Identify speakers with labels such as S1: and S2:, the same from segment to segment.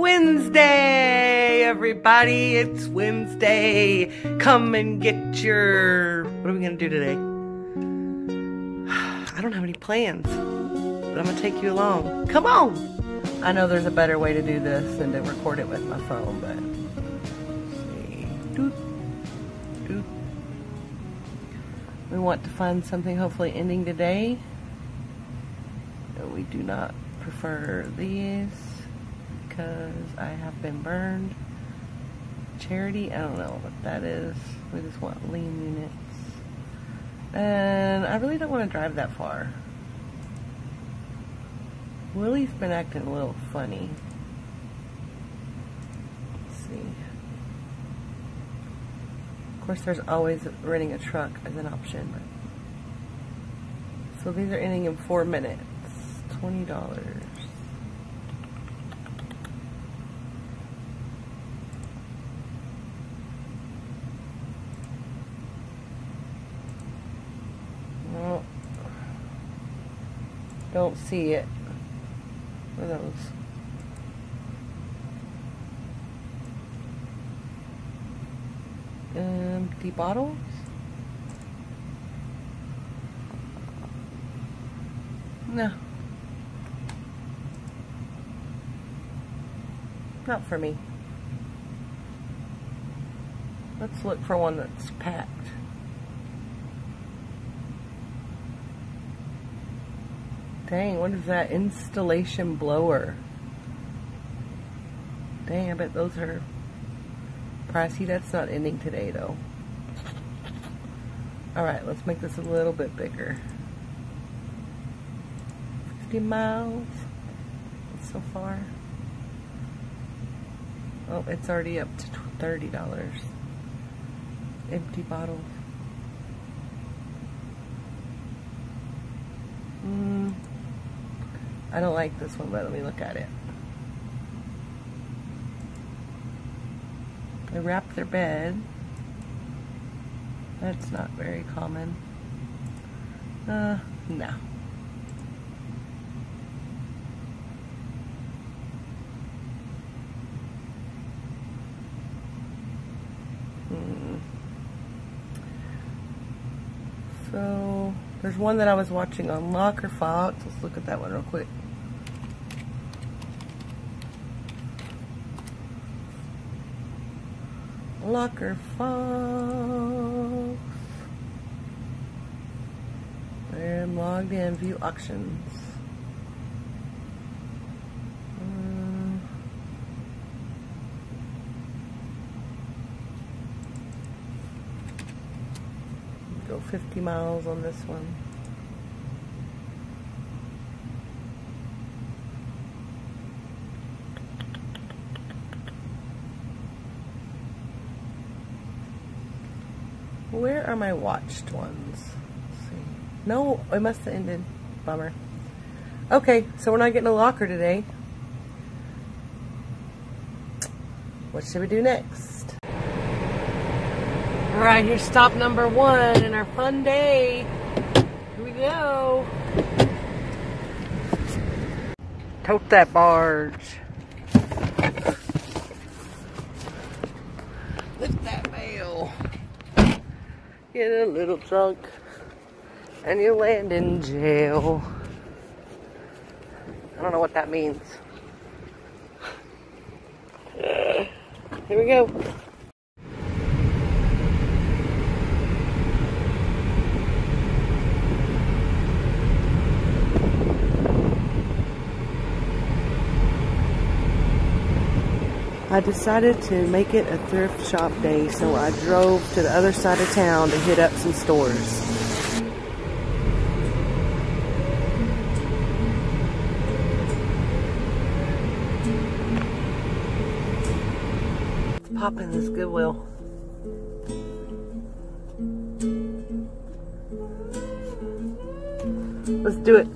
S1: Wednesday, everybody. It's Wednesday. Come and get your... What are we going to do today? I don't have any plans, but I'm going to take you along. Come on. I know there's a better way to do this than to record it with my phone, but... Let's see. Doot. Doot. We want to find something hopefully ending today. No, we do not prefer these because I have been burned. Charity, I don't know what that is. We just want lean units. And I really don't want to drive that far. Willie's been acting a little funny. Let's see. Of course, there's always renting a truck as an option. So these are ending in 4 minutes. $20. Well, don't see it. What are those? Empty bottles? No. Not for me. Let's look for one that's packed. Dang, what is that? Installation blower. Dang, I bet those are pricey. That's not ending today though. Alright, let's make this a little bit bigger. 50 miles so far. Oh, it's already up to $30. Empty bottles. I don't like this one, but let me look at it. They wrap their bed. That's not very common. No. So, there's one that I was watching on Locker Fox. Let's look at that one real quick. Locker Fox. I'm logged in. View auctions. Go 50 miles on this one. Where are my watched ones? Let's see. No, it must have ended. Bummer. Okay, so we're not getting a locker today. What should we do next? Alright, here's stop number 1 in our fun day. Here we go. Tote that barge. Lift that bale. Get a little drunk and you land in jail. I don't know what that means. Here we go. I decided to make it a thrift shop day, so I drove to the other side of town to hit up some stores. Let's pop in this Goodwill. Let's do it.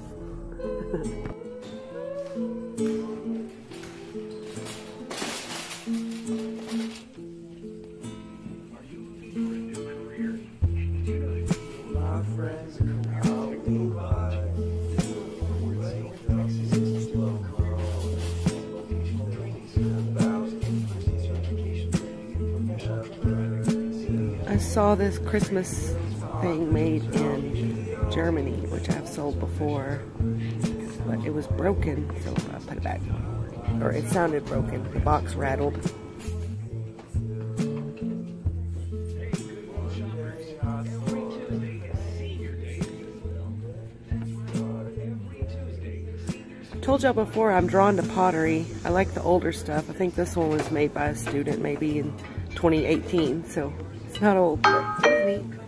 S1: saw this Christmas thing made in Germany, which I've sold before, but it was broken, so I put it back. Or it sounded broken. The box rattled. I told y'all before I'm drawn to pottery. I like the older stuff. I think this one was made by a student maybe in 2018, so it's not old, but it's neat.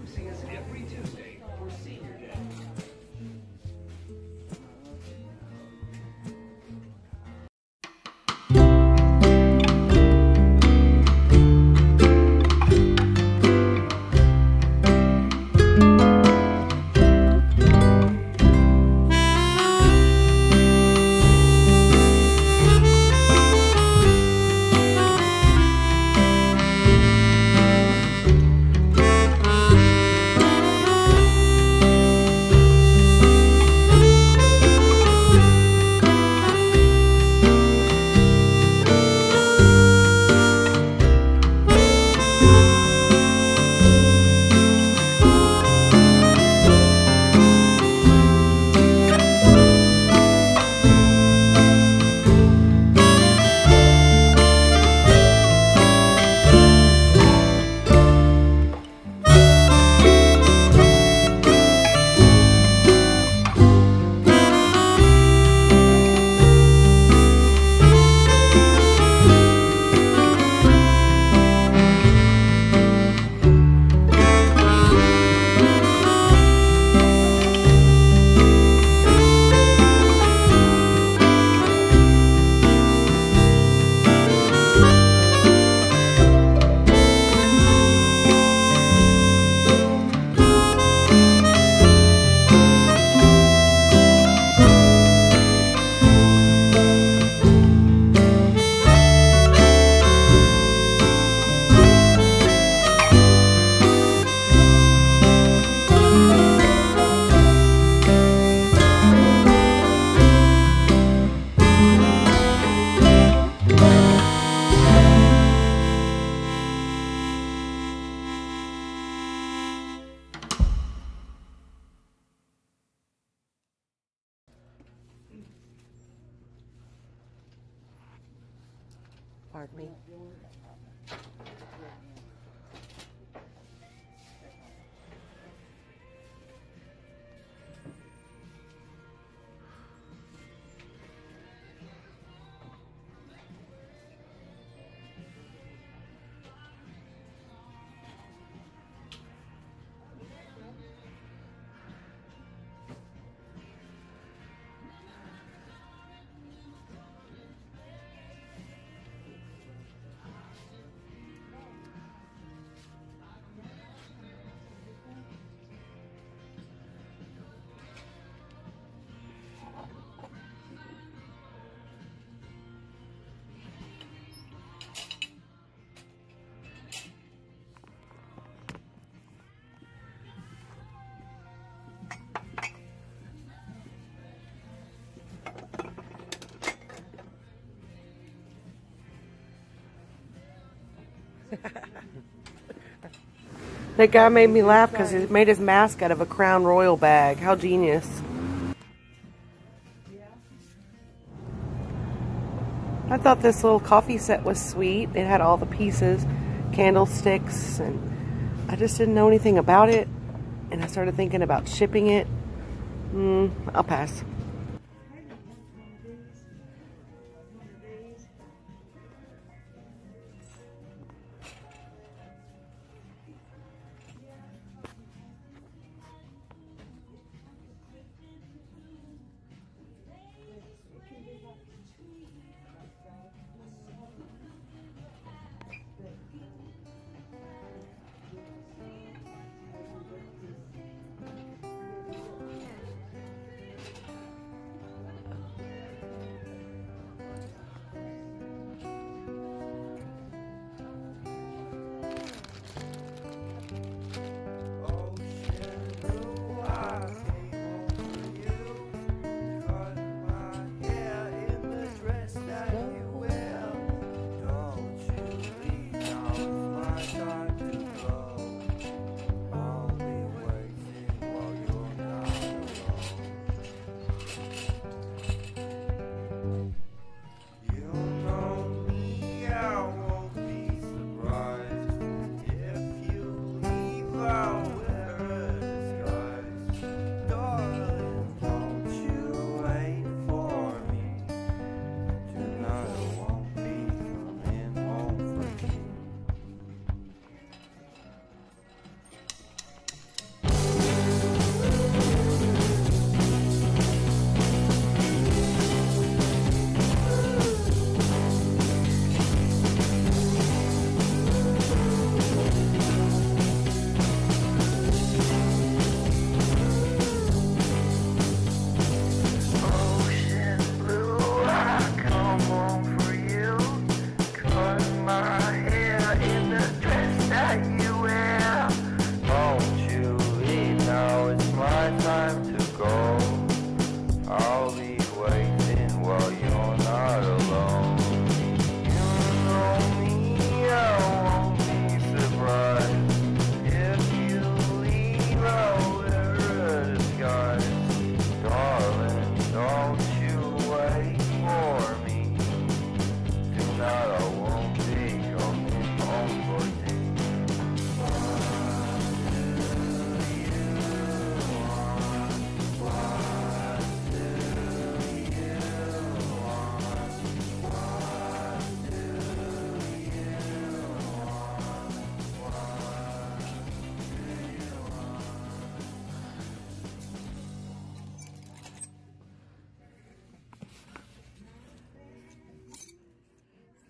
S1: Pardon me. That guy made me laugh because he made his mask out of a Crown Royal bag. How genius. I thought this little coffee set was sweet. It had all the pieces, candlesticks, and I just didn't know anything about it. And I started thinking about shipping it. I'll pass.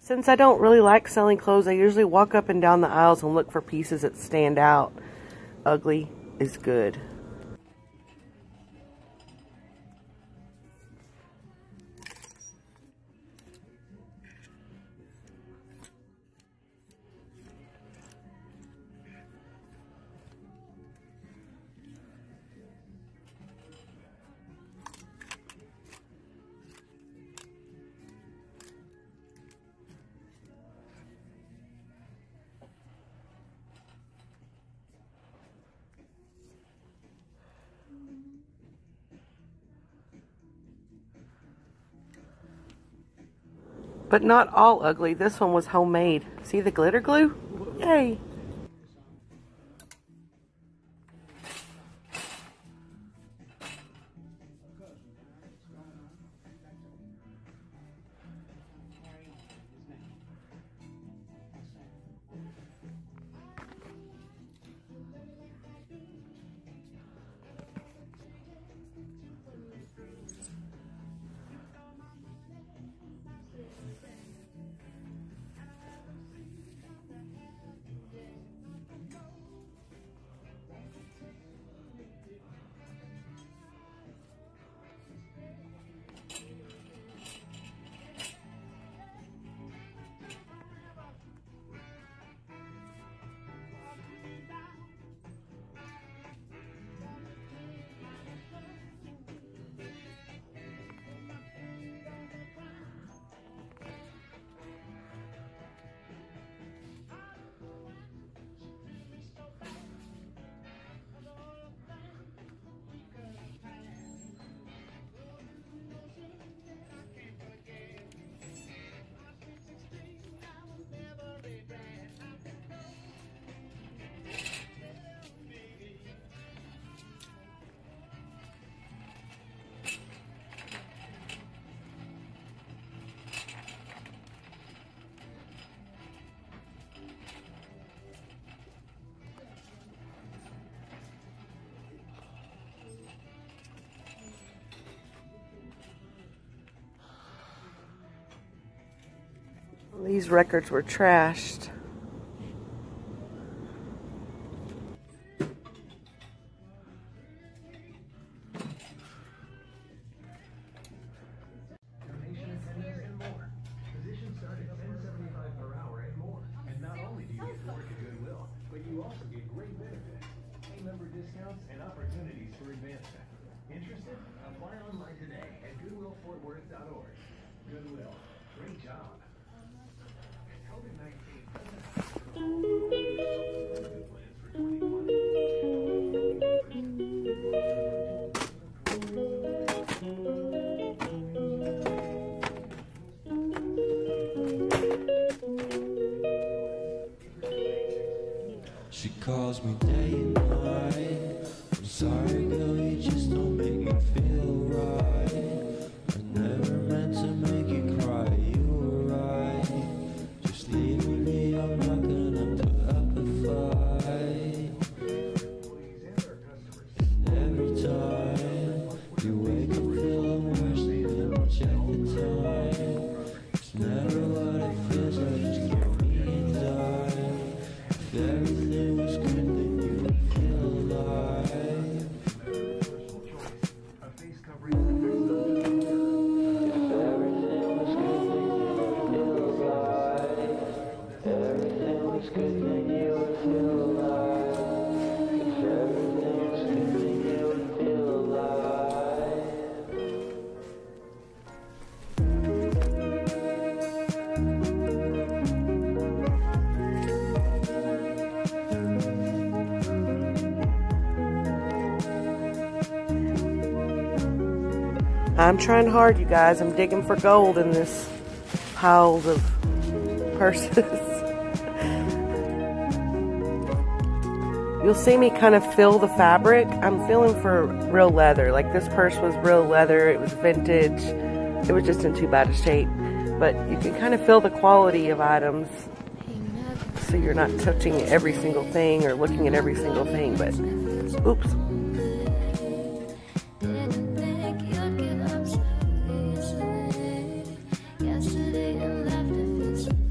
S1: Since I don't really like selling clothes, I usually walk up and down the aisles and look for pieces that stand out. Ugly is good. But not all ugly. This one was homemade. See the glitter glue? Yay! These records were trashed.
S2: Positions start at $10.75 per hour and more. And not only do you get to work at Goodwill, but you also get great benefits, team member discounts, and opportunities for advancement. Interested? Apply online today at goodwillfortworth.org. Goodwill. Great job.
S3: She calls me day and night. I'm sorry, girl, you just don't make me feel right. I never meant to make you cry, you were right. Just leave me, I'm not gonna put up a fight. And every time you wake up feeling worse, then check the time. It's never what it feels like, just give me a dime. If everything was good, then you would feel alive. If everything was good, then you would feel alive. If everything was good, then you would feel alive. If everything was good, then you would feel alive.
S1: I'm trying hard, you guys. I'm digging for gold in this piles of purses. You'll see me kind of feel the fabric. I'm feeling for real leather. Like this purse was real leather. It was vintage. It was just in too bad a shape. But you can kind of feel the quality of items. So you're not touching every single thing or looking at every single thing. But, oops.
S4: Yesterday and left, it feels so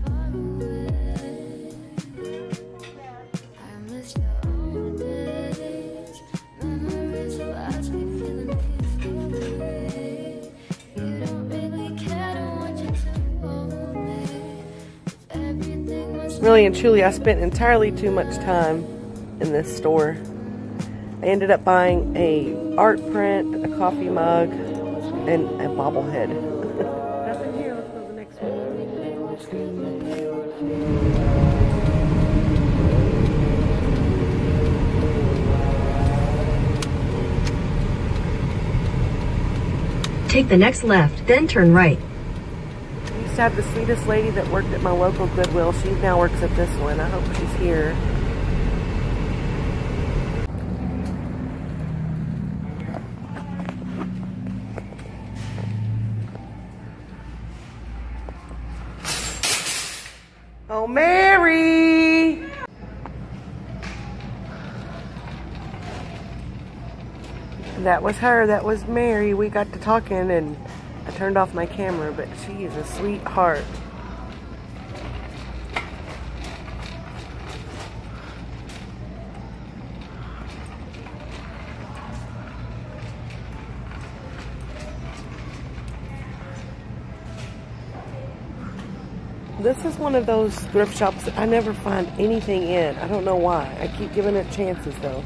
S1: Really and truly, I spent entirely too much time in this store. I ended up buying a art print, a coffee mug, and a bobblehead. Nothing here. Let's go to the next one.
S4: Take the next left, then turn right.
S1: I used to have the sweetest lady that worked at my local Goodwill. She now works at this one. I hope she's here. Oh, Mary! That was her. That was Mary. We got to talking and I turned off my camera, but she is a sweetheart. This is one of those thrift shops that I never find anything in. I don't know why. I keep giving it chances though.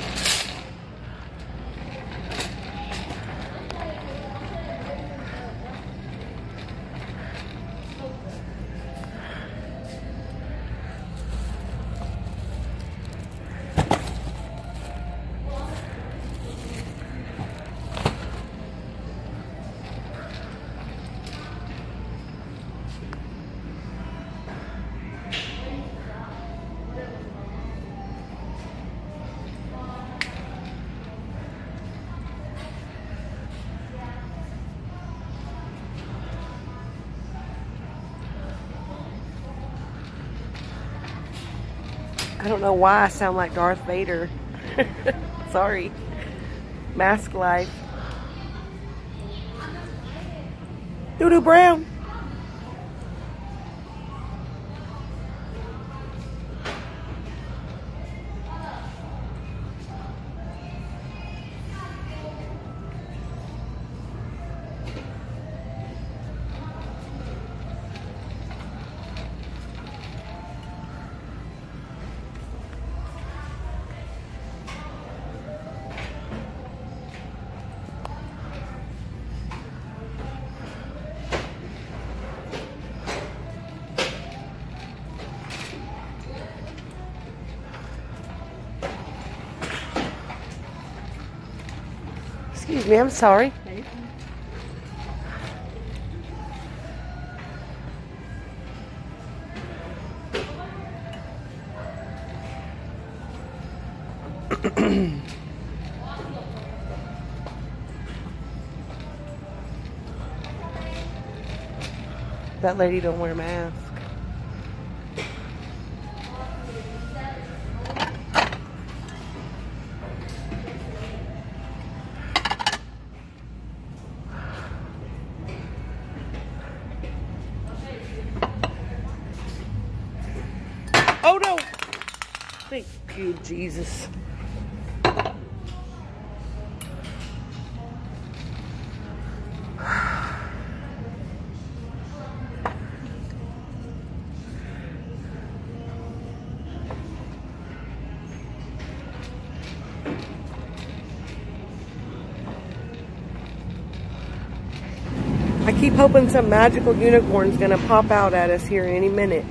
S1: I don't know why I sound like Darth Vader. Sorry. Mask life. Doo-doo brown. Excuse me, I'm sorry. That lady don't wear a mask. Oh no! Thank you, Jesus. I keep hoping some magical unicorn's gonna pop out at us here any minute.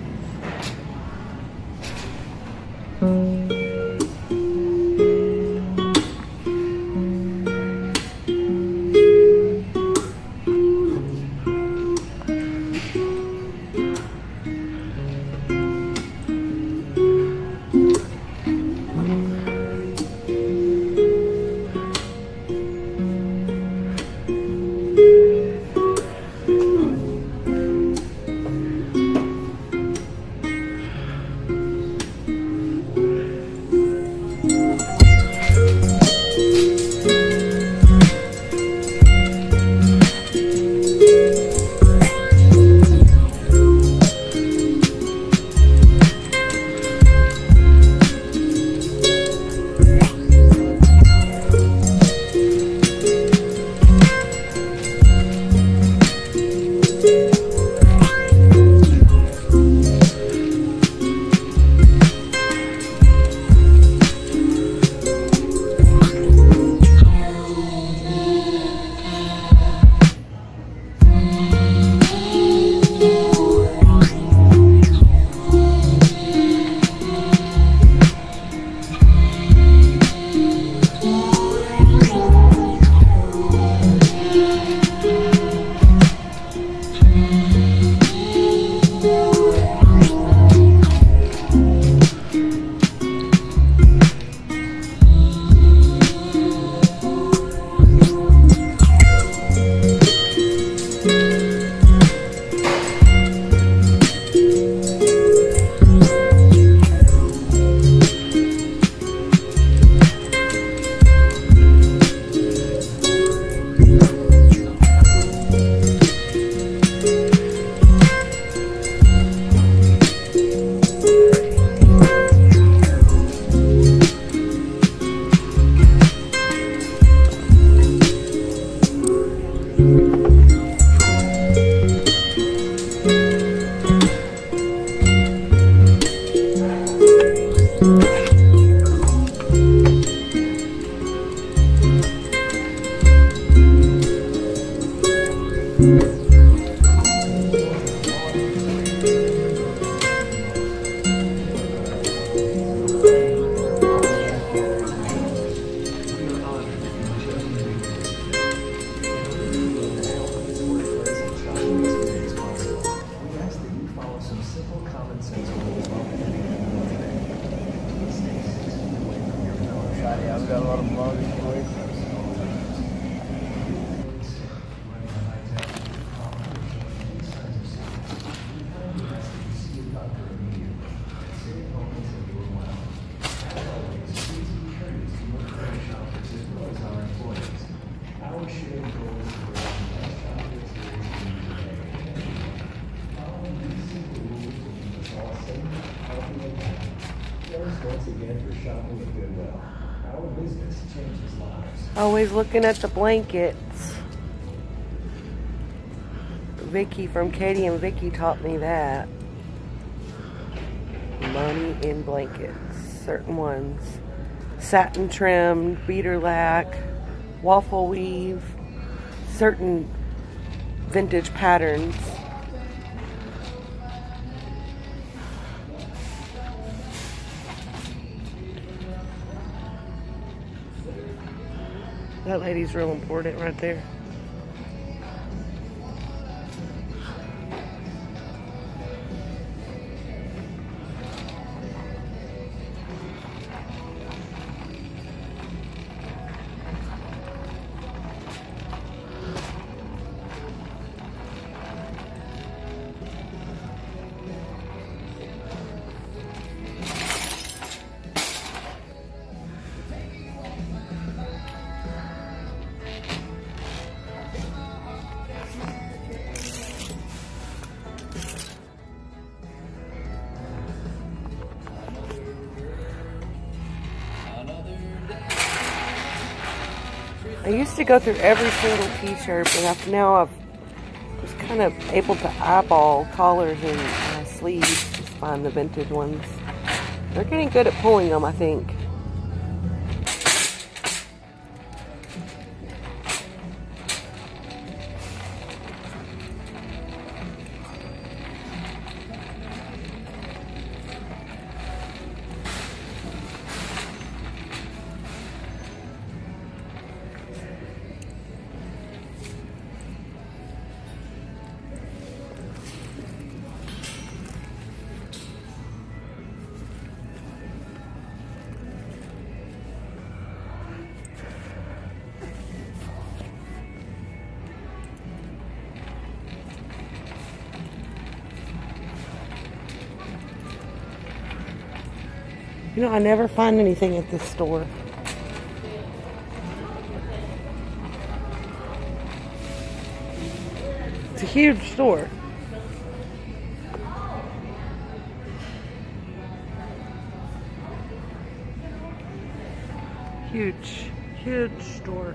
S2: Once again for shopping at Goodwill. Our business changes lives.
S1: Always looking at the blankets. Vicky from Katie and Vicky taught me that. Money in blankets. Certain ones. Satin trimmed, beater lack, waffle weave, certain vintage patterns. That lady's real important right there. I used to go through every single t-shirt, but now I've just kind of able to eyeball collars and sleeves, just find the vintage ones. They're getting good at pulling them, I think. You know, I never find anything at this store. It's a huge store. Huge, huge store.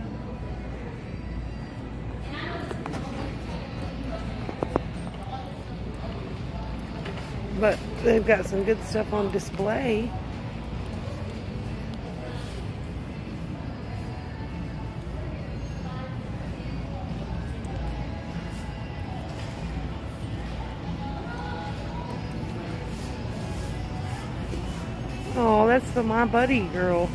S1: But they've got some good stuff on display. Oh, that's the My Buddy girl.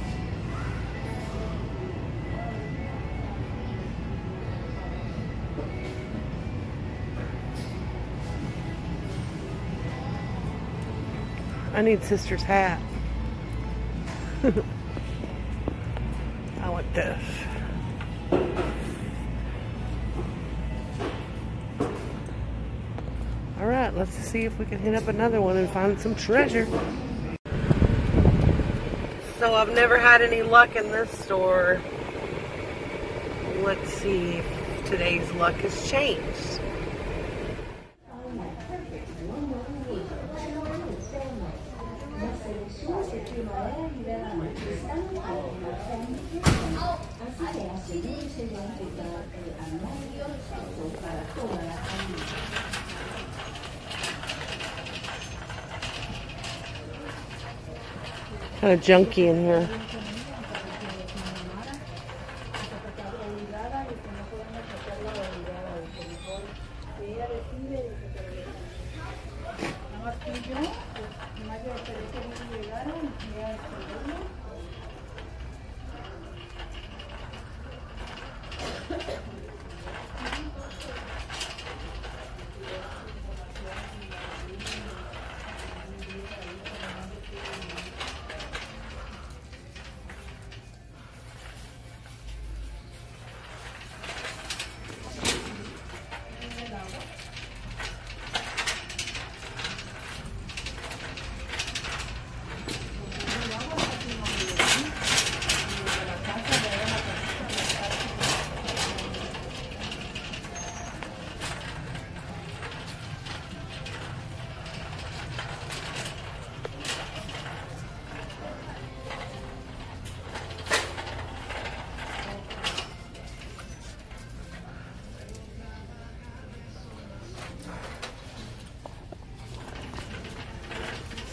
S1: I need sister's hat. I want this. All right, let's see if we can hit up another one and find some treasure. So I've never had any luck in this store. Let's see if today's luck has changed. Kind of junky in here.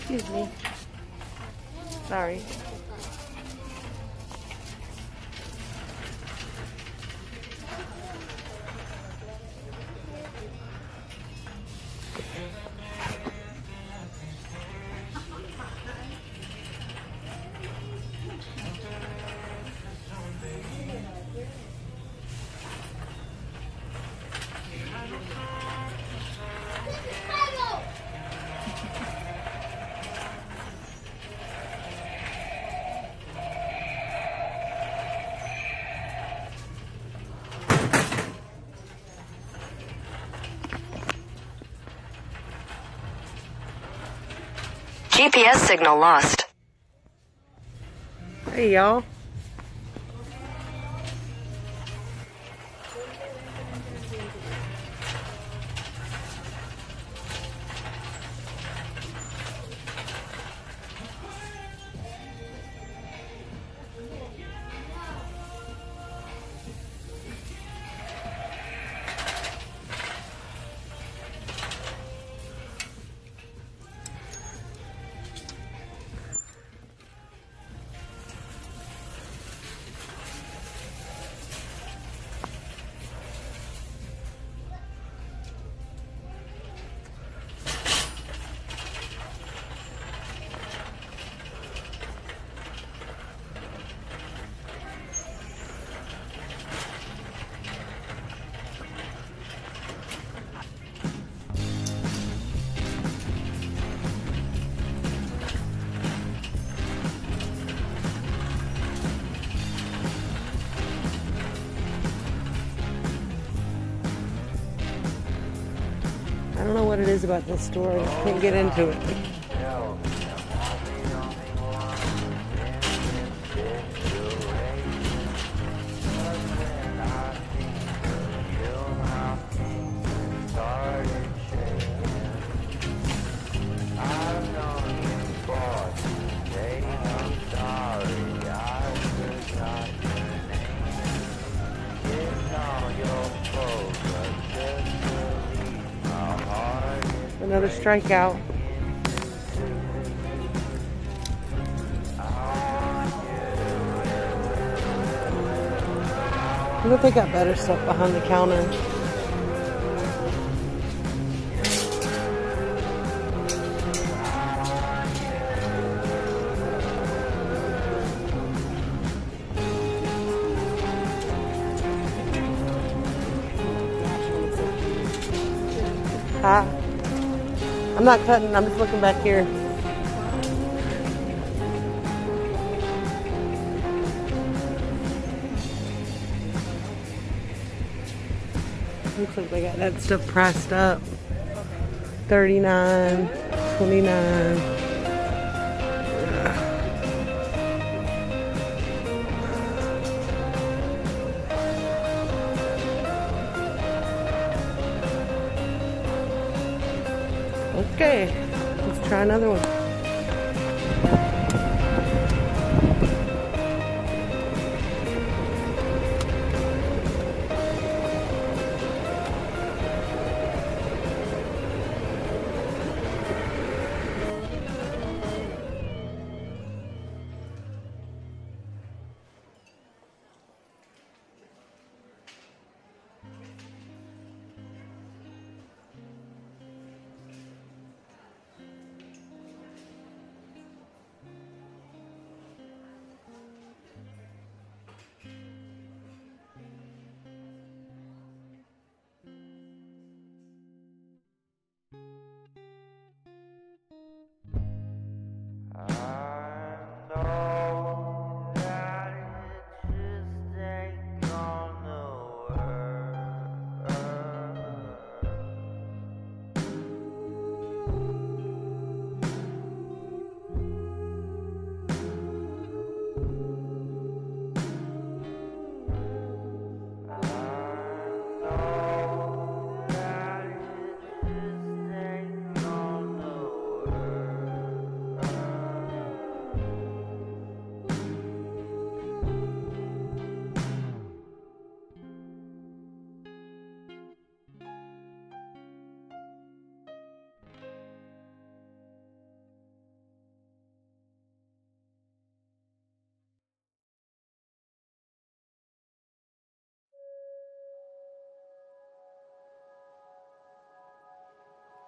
S1: Excuse me. Sorry.
S4: GPS signal lost.
S1: Hey, y'all. I don't know what it is about this store. I just can't get into it. Another strikeout. I think they got better stuff behind the counter. Hi. I'm not cutting, I'm just looking back here. Looks like they got that stuff priced up. $39, $29. Okay, let's try another one.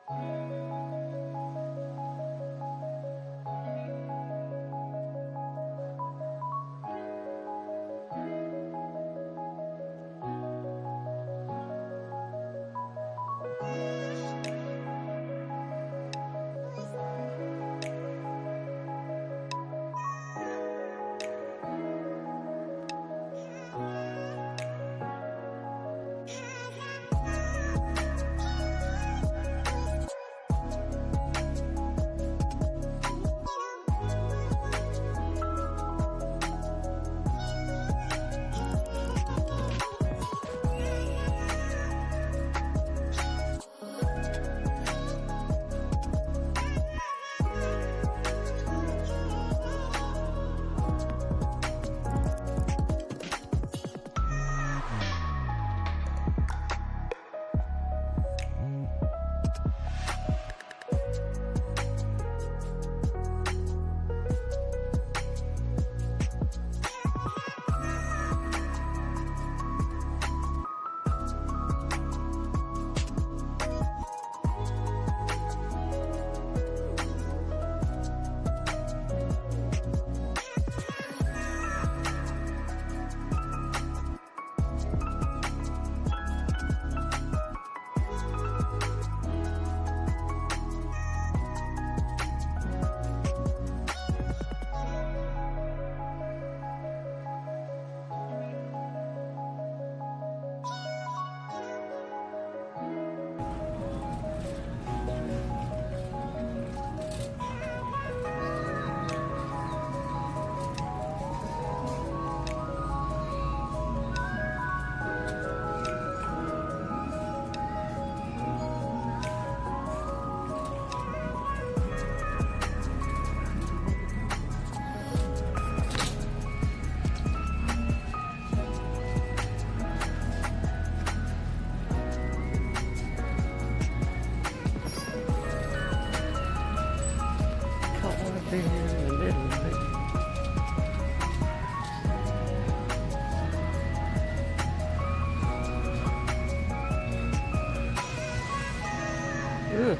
S1: Ugh.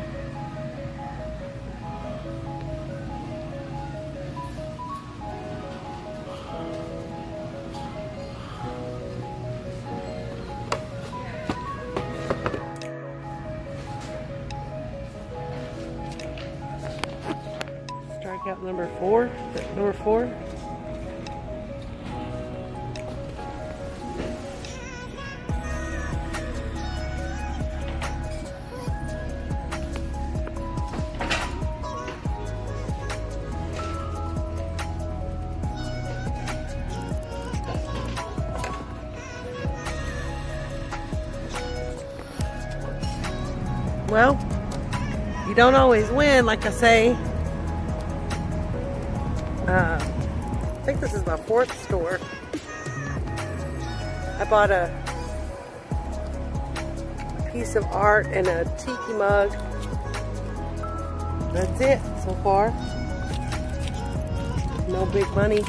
S1: Strikeout number 4. Number 4. Well, you don't always win, like I say. I think this is my 4th store. I bought a piece of art and a tiki mug. That's it so far. No big money.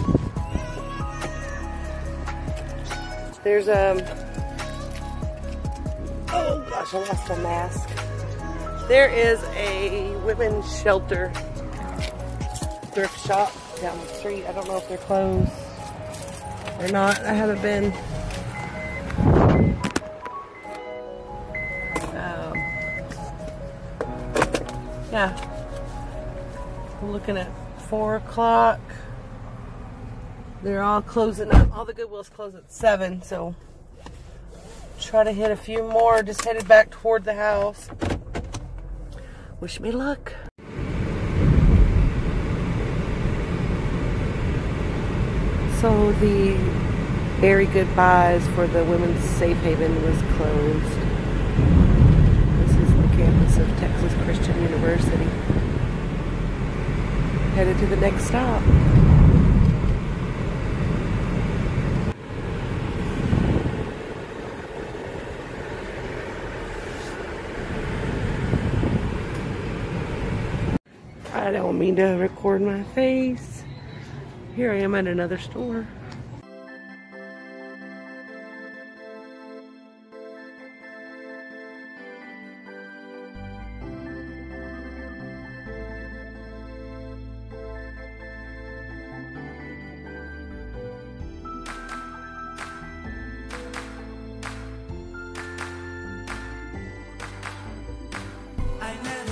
S1: There's oh gosh, I lost my mask. There is a women's shelter thrift shop down the street. I don't know if they're closed or not. I haven't been. Yeah. I'm looking at 4 o'clock. They're all closing up. All the Goodwills close at 7, so try to hit a few more. Just headed back toward the house. Wish me luck. So the Very Good Buys for the Women's Safe Haven was closed. This is the campus of Texas Christian University. Headed to the next stop. I don't mean to record my face. Here I am at another store.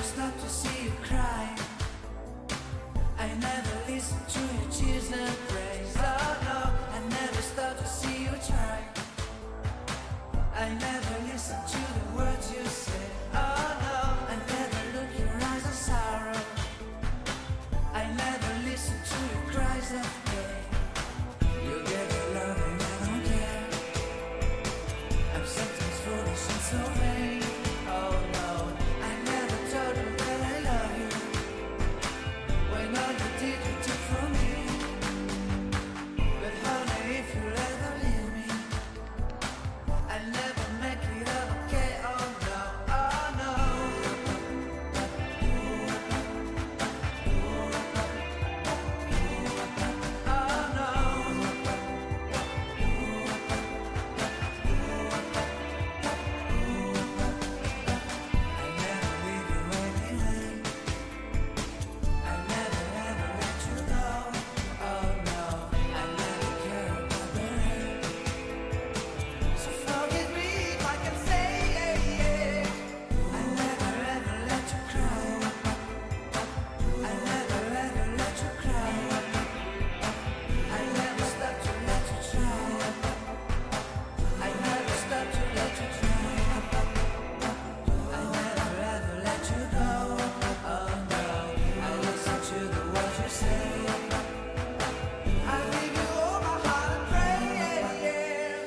S5: stop to see you cry. I never listen to your tears and praise. Oh no, I never stop to see you try. I never listen to the words you say. Oh no, I never look your eyes of sorrow. I never listen to your cries of pain. You get your love and I don't care. I'm sometimes foolish and so vain. Oh no, I never told you that I love you, when all you did you took from me. But honey, if you ever leave me, I'll never make it up, okay? Oh no, oh no. Oh no. I never leave you waiting. I never ever let you go. Oh no, I never care about the rain. So forgive me if I can say I never ever let you cry. I never ever let you cry. I never stop to let you try. I never stop to let you try. I never ever let you go. Oh no, I listen to the words you say. I give you all my heart and prayers.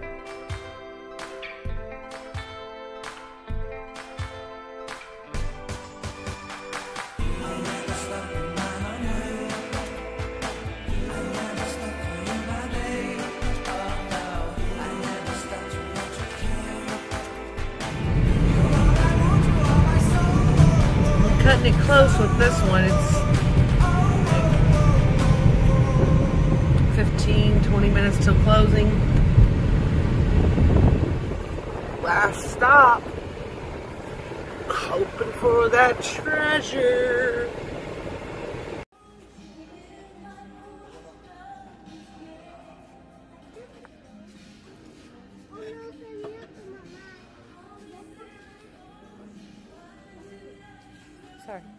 S5: I never stop in my own way. I never stop for you, my babe. Oh no, I never stop to let you care. You're all I want, you are my soul.
S1: I'm cutting it close with this one. It's like 15, 20 minutes till closing. Last stop. Hoping for that treasure. Sorry.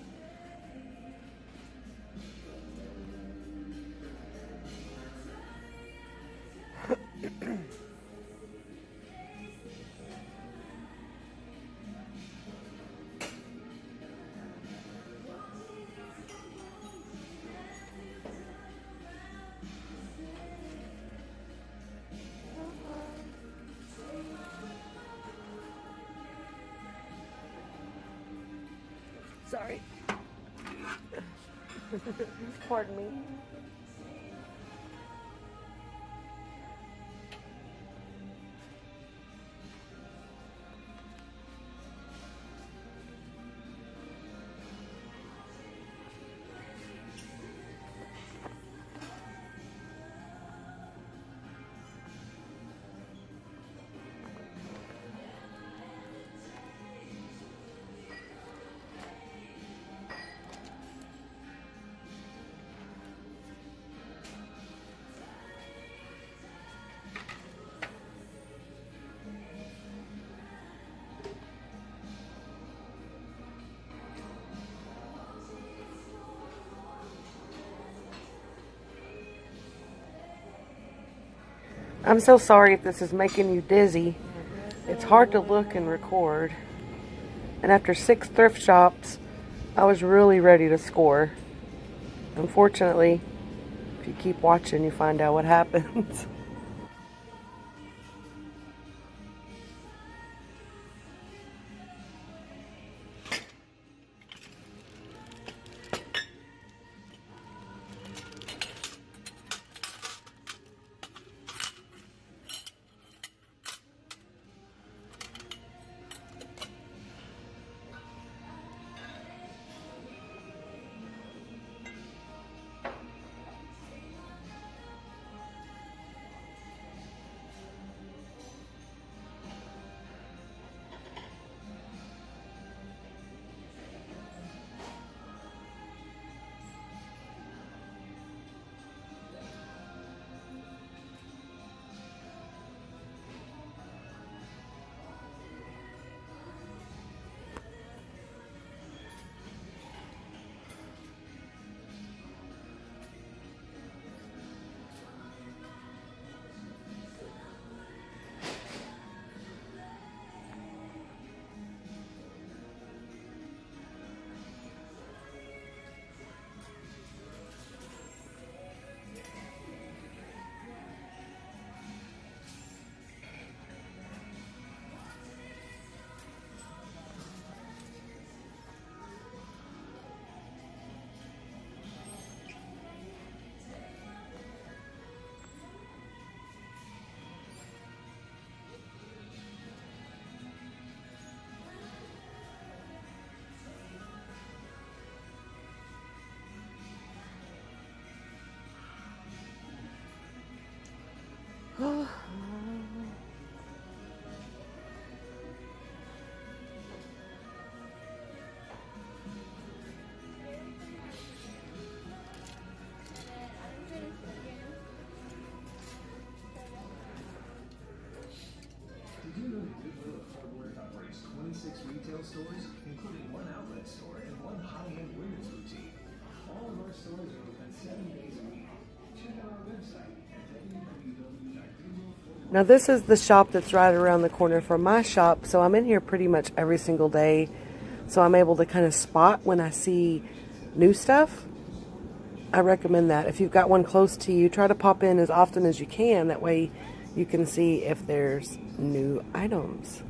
S1: Sorry. Pardon me. I'm so sorry if this is making you dizzy. It's hard to look and record. And after 6 thrift shops, I was really ready to score. Unfortunately, if you keep watching, you find out what happens.
S2: Did you know that Goodwill of Fort Worth operates 26 retail stores, including 1 outlet store and 1 high-end women's boutique? All of our stores are open 7 days a week. Check out our website at www.goodwill.com.
S1: Now this is the shop that's right around the corner from my shop, so I'm in here pretty much every single day. So I'm able to kind of spot when I see new stuff. I recommend that. If you've got one close to you, try to pop in as often as you can. That way you can see if there's new items.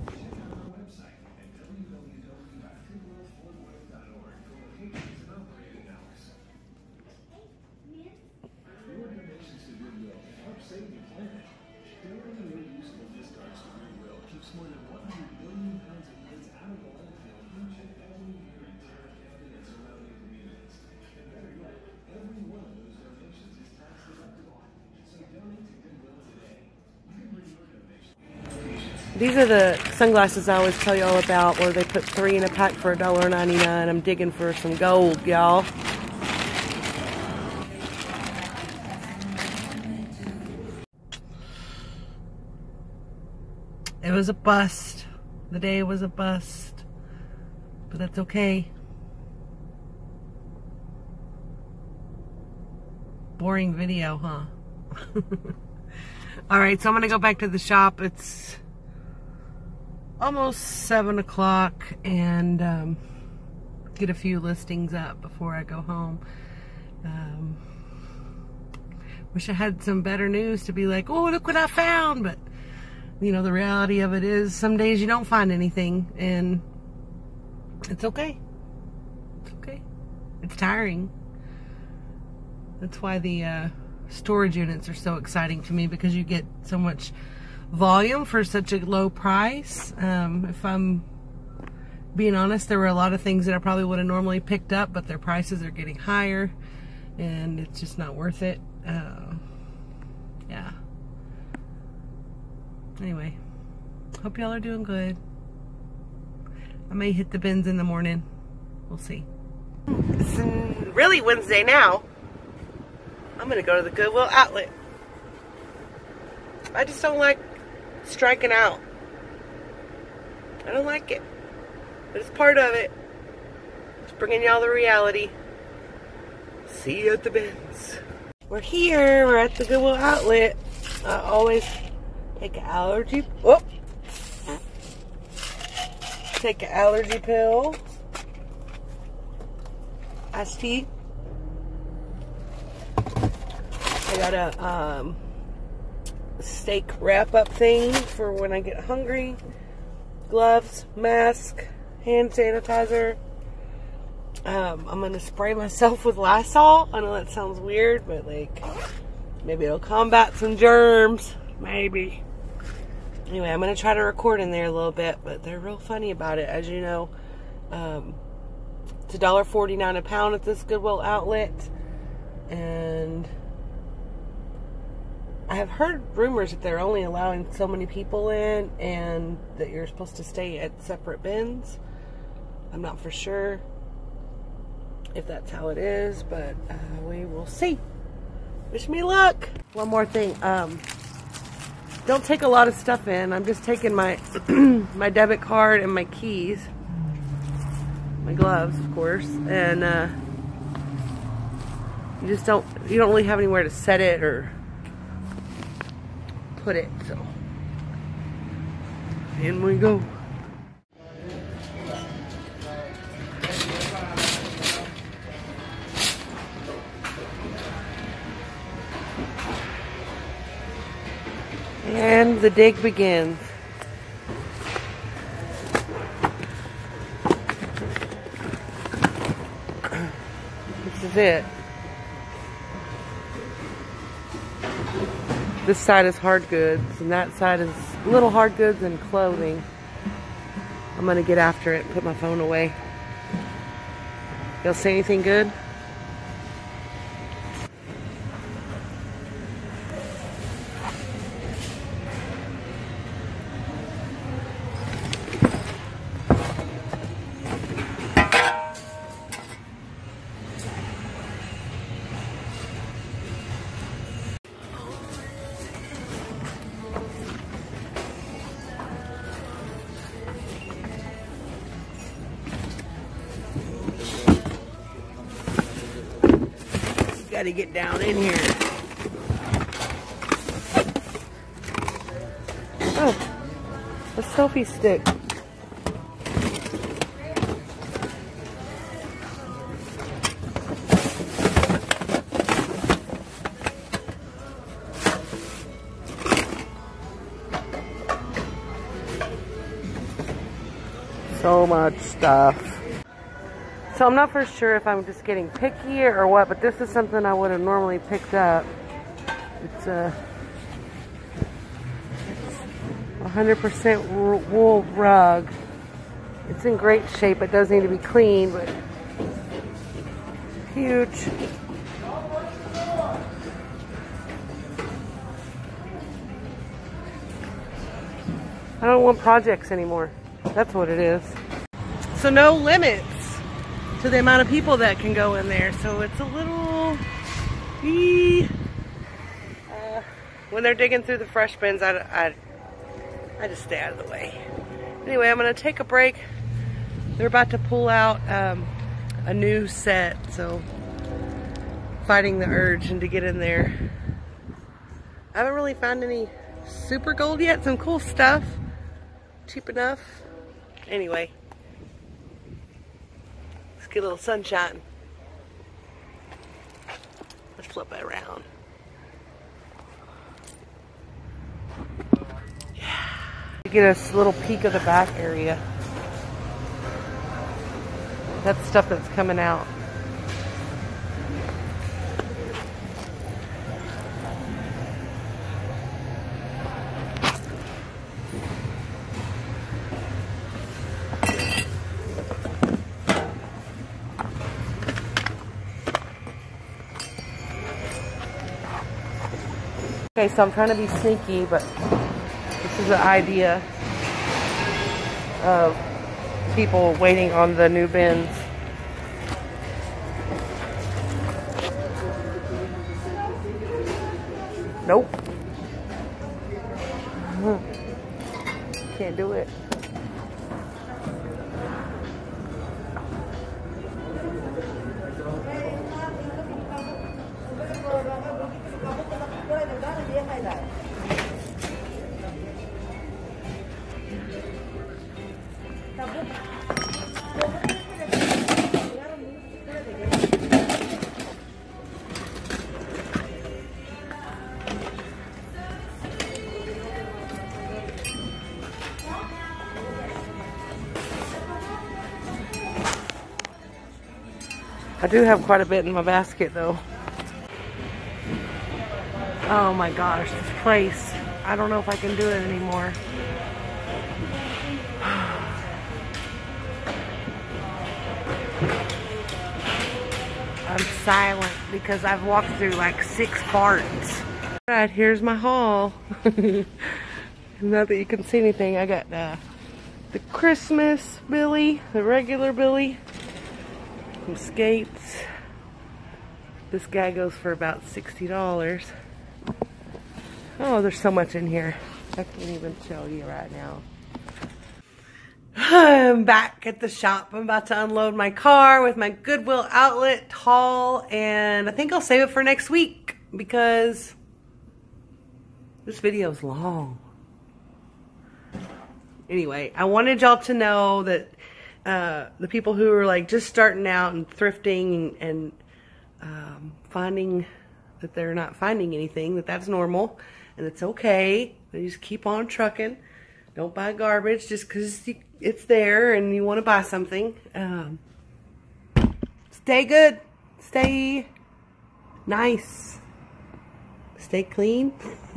S1: These are the sunglasses I always tell you all about, where they put 3 in a pack for $1.99. I'm digging for some gold, y'all. It was a bust. The day was a bust. But that's okay. Boring video, huh? Alright, so I'm going to go back to the shop. It's almost 7 o'clock and get a few listings up before I go home. Wish I had some better news to be like, oh, look what I found, but you know, the reality of it is some days you don't find anything, and it's okay. It's okay. It's tiring. That's why the storage units are so exciting to me, because you get so much volume for such a low price. If I'm being honest, there were a lot of things that I probably would have normally picked up, but their prices are getting higher and it's just not worth it. Yeah. Anyway, hope y'all are doing good. I may hit the bins in the morning. We'll see. It's really Wednesday now. I'm gonna go to the Goodwill Outlet. I just don't like striking out. I don't like it, but it's part of it. Just bringing y'all the reality. See you at the bins. We're here. We're at the Goodwill Outlet. I always take an allergy. Oh, take an allergy pill. Iced tea. I got a steak wrap-up thing for when I get hungry. Gloves, mask, hand sanitizer. I'm gonna spray myself with Lysol. I know that sounds weird, but like, maybe it'll combat some germs. Maybe. Anyway, I'm gonna try to record in there a little bit, but they're real funny about it. As you know, it's $1.49 a pound at this Goodwill Outlet, and I have heard rumors that they're only allowing so many people in and that you're supposed to stay at separate bins. I'm not for sure if that's how it is, but we will see. Wish me luck. One more thing. Don't take a lot of stuff in. I'm just taking my my debit card and my keys. My gloves, of course. And you don't really have anywhere to set it or put it, so in we go. And the dig begins. This is it. This side is hard goods, and that side is little hard goods and clothing. I'm gonna get after it and put my phone away. Y'all say anything good? got to get down in here. Oh, a selfie stick. So much stuff. So I'm not for sure if I'm just getting picky or what, but this is something I would have normally picked up. It's a 100% wool rug. It's in great shape. It does need to be cleaned, but huge. I don't want projects anymore. That's what it is. So no limits to the amount of people that can go in there. So it's a little... when they're digging through the fresh bins, I just stay out of the way. Anyway, I'm going to take a break. They're about to pull out a new set. So fighting the urge and to get in there. I haven't really found any super gold yet. Some cool stuff. Cheap enough. Anyway, let's get a little sunshine. Let's flip it around. Yeah. Get a little peek of the back area. That's stuff that's coming out. Okay, so I'm trying to be sneaky, but this is the idea of people waiting on the new bins. Nope. Can't do it. I do have quite a bit in my basket though. Oh my gosh, this place. I don't know if I can do it anymore. I'm silent because I've walked through like 6 parts. Alright, here's my haul. Not that you can see anything, I got the Christmas Billy, the regular Billy. Some skates. This guy goes for about $60. Oh, there's so much in here. I can't even show you right now. I'm back at the shop. I'm about to unload my car with my Goodwill Outlet haul, and I think I'll save it for next week because this video is long. Anyway, I wanted y'all to know that the people who are like just starting out and thrifting and finding that they're not finding anything, that's normal and it's okay. You just keep on trucking. Don't buy garbage just because it's there and you want to buy something. Stay good. Stay nice. Stay clean.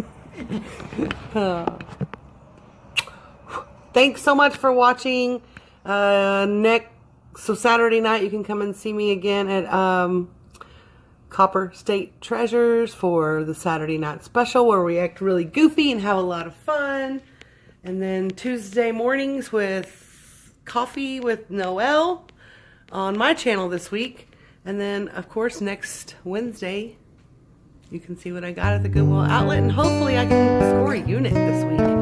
S1: Thanks so much for watching. So Saturday night you can come and see me again at Copper State Treasures for the Saturday night special where we act really goofy and have a lot of fun. And then Tuesday mornings with Coffee with Noelle on my channel this week. And then of course next Wednesday you can see what I got at the Goodwill Outlet, and hopefully I can score a unit this week.